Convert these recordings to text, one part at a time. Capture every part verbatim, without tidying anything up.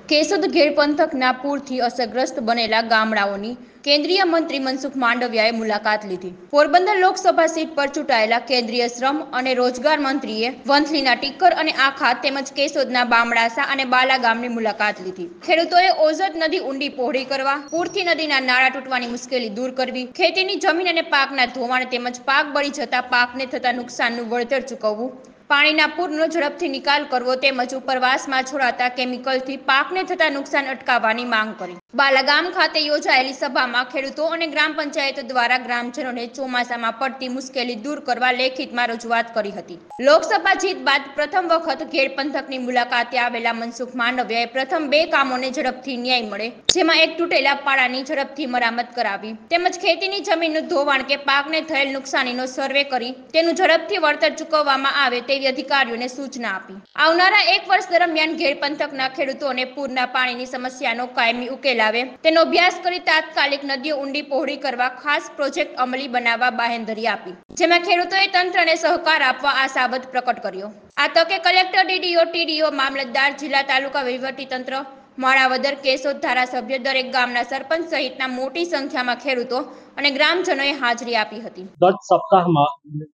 કેશોદ ઘેડ પંથકના પૂરથી અસરગ્રસ્ત બનેલા ગામડાઓની કેન્દ્રીય મંત્રી મનસુખ માંડવિયાએ મુલાકાત લીધી। પોરબંદર લોકસભા સીટ પર ચૂંટાયેલા કેન્દ્રીય શ્રમ અને રોજગાર મંત્રીએ વંથલીના ટીકર અને આખા તેમજ કેશોદના બામણાસા અને બાલા ગામની મુલાકાત લીધી। ખેડૂતોએ ઓઝદ નદી ઊંડી પહોળી કરવા, પૂરથી નદીના નાળા તૂટવાની મુશ્કેલી દૂર કરવી, ખેતીની જમીન અને પાકના ધોવાણ તેમજ પાક બળી જતા પાકને થતા નુકસાનનું વળતર ચૂકવવું, પાણીના પૂરનો ઝડપથી નિકાલ કરવો તેમજ ઉપરવાસમાં છોડાતા કેમિકલથી પાકને થતા નુકસાન અટકાવવાની માંગ કરી। બાલાગામ ખાતે યોજાયેલી સભામાં ખેડૂતો અને ગ્રામ પંચાયત દ્વારા ગ્રામજનોને ચોમાસામાં પડતી મુશ્કેલી દૂર કરવા લેખિતમાં રજૂઆત કરી હતી। લોકસભા જીત બાદ પ્રથમ વખત ઘેડ પંથકની મુલાકાતે આવેલા મનસુખ માંડવિયાએ પ્રથમ બે કામોને ઝડપથી ન્યાય મળે, જેમાં એક તૂટેલા પાળાની ઝડપથી મરામત કરાવી તેમજ ખેતીની જમીનનું ધોવાણ કે પાકને થયેલ નુકસાનીનો સર્વે કરી તેનું ઝડપથી વળતર ચૂકવવામાં આવે તેવી અધિકારીઓને સૂચના આપી। આવનારા એક વર્ષ દરમિયાન ઘેડ પંથકના ખેડૂતોને પૂરના પાણીની સમસ્યાનો કાયમી ઉકેલ આવે તેનો અભ્યાસ કરી તાત્કાલિક નદીઓ ઊંડી પહોળી કરવા ખાસ પ્રોજેક્ટ અમલી બનાવવા બાહેંધરી આપી, જેમાં ખેડૂતોએ તંત્રને સહકાર આપવા આશાવાદ પ્રકટ કર્યો। આ તકે કલેક્ટર, ડીડીઓ, ટીડીઓ, મામલતદાર, જિલ્લા તાલુકા વહીવટી તંત્ર, માણાવદર, કેશોદ ધારાસભ્ય, દરેક ગામના સરપંચ સહિતના મોટી સંખ્યામાં ખેડૂતો અને ગ્રામજનોએ હાજરી આપી હતી। ગત સપ્તાહમાં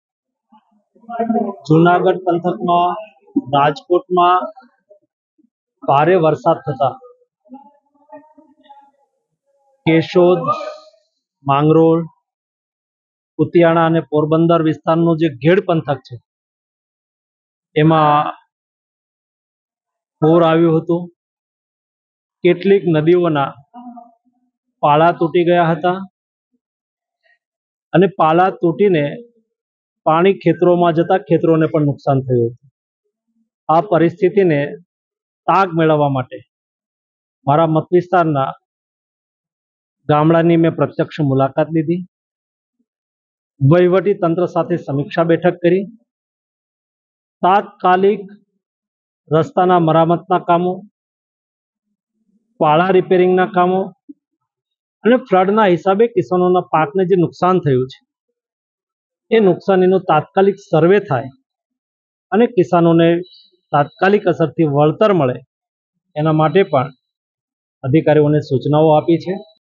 જૂનાગઢ પંથકમાં રાજકોટમાં ભારે વરસાદ થતા કેશોદ, માંગરોળ, કુતિયાણા અને પોરબંદર વિસ્તારનો જે ઘેડ પંથક છે એમાં પૂર આવ્યું હતું। કેટલીક નદીઓના પાળા તૂટી ગયા હતા અને પાળા તૂટીને પાણી ખેતરોમાં જતા ખેતરોને પણ નુકસાન થયું હતું। આ પરિસ્થિતિને તાગ મેળવવા માટે મારા મત વિસ્તારના ગામડાની મેં પ્રત્યક્ષ મુલાકાત લીધી, વહીવટી તંત્ર સાથે સમીક્ષા બેઠક કરી, તાત્કાલિક રસ્તાના મરામતના કામો, પાળા રિપેરિંગના કામો અને ફ્લડના હિસાબે કિસાનોના પાકને જે નુકસાન થયું છે એ નુકસાનીનો તાત્કાલિક સર્વે થાય અને કિસાનોને તાત્કાલિક અસરથી વળતર મળે એના માટે પણ અધિકારીઓને સૂચનાઓ આપી છે।